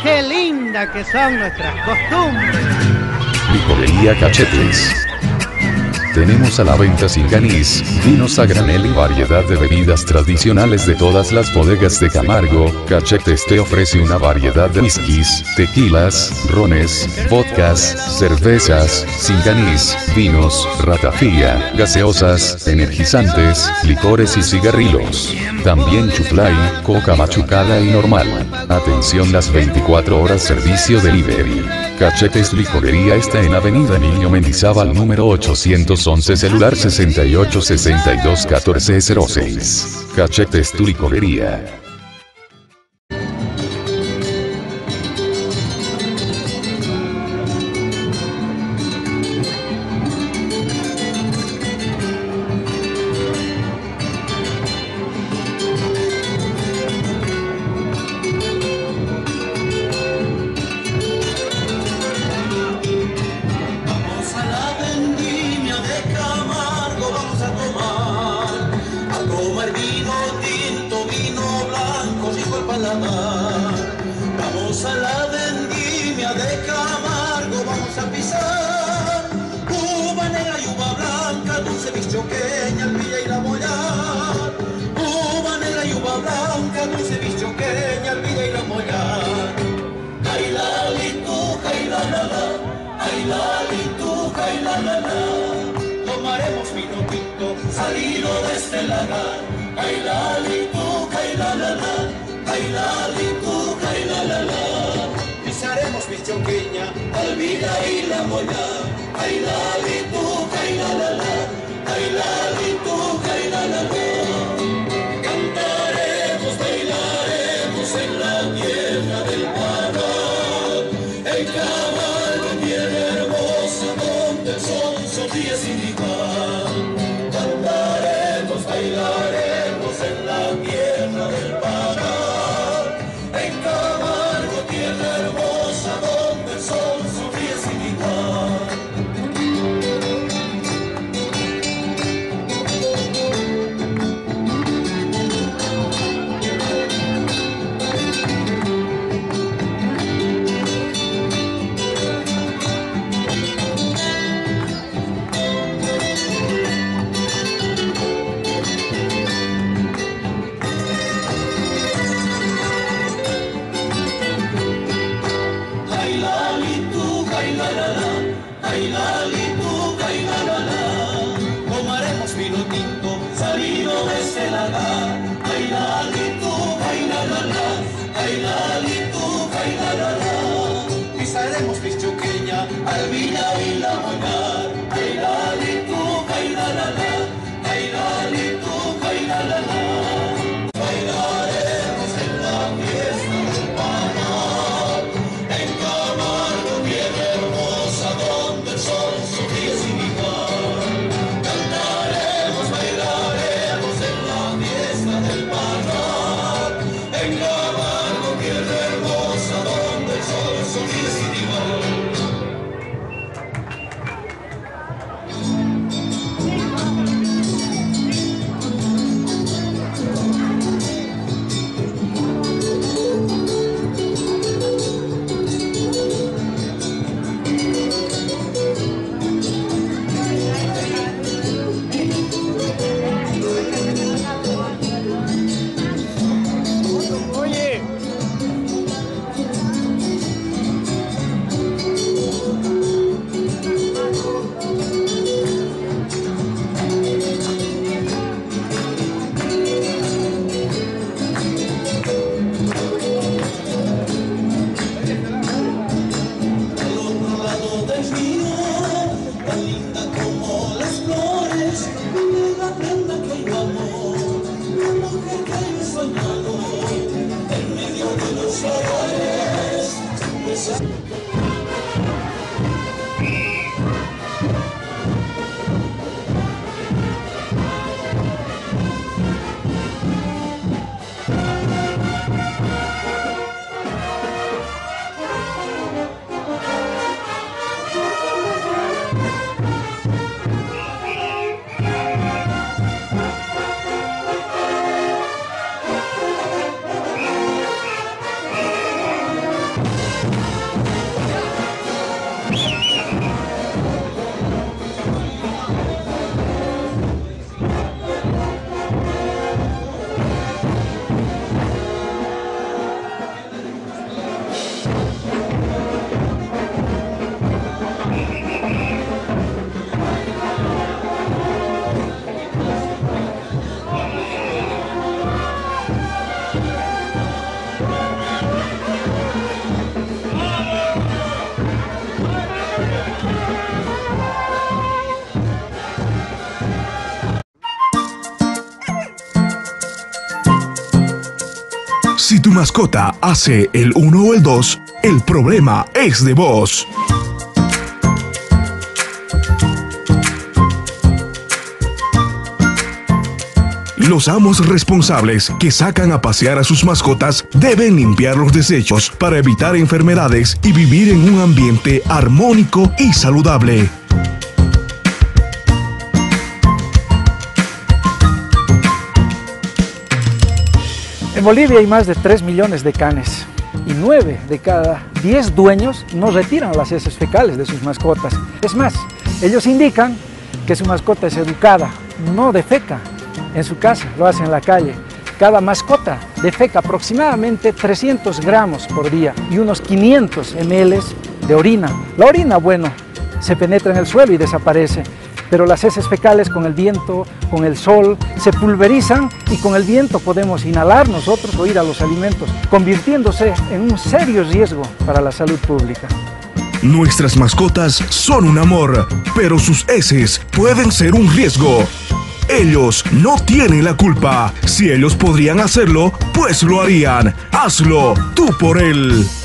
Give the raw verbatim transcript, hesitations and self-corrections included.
qué linda que son nuestras costumbres. Licorería Cachetes. Tenemos a la venta Singanís, vinos a granel y variedad de bebidas tradicionales de todas las bodegas de Camargo. Cachetes te ofrece una variedad de whiskies, tequilas, rones, vodkas, cervezas, Singanís, vinos, ratafía, gaseosas, energizantes, licores y cigarrillos. También chuflay, coca machucada y normal. Atención las veinticuatro horas servicio delivery. Cachetes Licorería está en Avenida Emilio Mendizábal número ochocientos once, celular sesenta y ocho sesenta y dos catorce cero seis. Cachetes tu licorería. Vamos a la vendimia de Camargo, vamos a pisar uva negra y uva blanca, dulce bichoqueña, albilla y la mollar. Uva negra y uva blanca, dulce bichoqueña, albilla y la mollar. Ay la lituja y la la la, ay la lituja y la la la. Tomaremos vino tinto salido de este lagar. Ay la lituja y la la la, ay la lituja y la la la. Pisaremos bichoqueña, albilla y la mollar. Ay la lituja y la la la, ay la lituja y la la la. Cantaremos, bailaremos en la tierra del Pará, en Camargo, tierra hermosa donde el sol sonríe sin igual. Cantaremos, bailaremos en la tierra del Pará, en Camargo, tierra hermosa donde el sol sonríe sin igual. Ay la lituja y la la la. Tomaremos vino tinto salido de este lagar. Ay la lituja y la la la, ay la lituja y la la la. Pisaremos bichoqueña, albilla y la mollar. Ay la lituja y la la la, ay la lituja y la la la. Bailaremos en la fiesta del Pará, en Camargo, tierra hermosa donde el sol sonríe sin igual. Cantaremos, bailaremos en la fiesta del Pará, en Camargo, tierra hermosa donde el sol sonríe sin igual. mascota hace el uno o el dos, el problema es de vos. Los amos responsables que sacan a pasear a sus mascotas deben limpiar los desechos para evitar enfermedades y vivir en un ambiente armónico y saludable. En Bolivia hay más de tres millones de canes y nueve de cada diez dueños no retiran las heces fecales de sus mascotas. Es más, ellos indican que su mascota es educada, no defeca en su casa, lo hace en la calle. Cada mascota defeca aproximadamente trescientos gramos por día y unos quinientos mililitros de orina. La orina, bueno, se penetra en el suelo y desaparece, pero las heces fecales con el viento, con el sol, se pulverizan y con el viento podemos inhalar nosotros o ir a los alimentos, convirtiéndose en un serio riesgo para la salud pública. Nuestras mascotas son un amor, pero sus heces pueden ser un riesgo. Ellos no tienen la culpa. Si ellos podrían hacerlo, pues lo harían. Hazlo tú por él.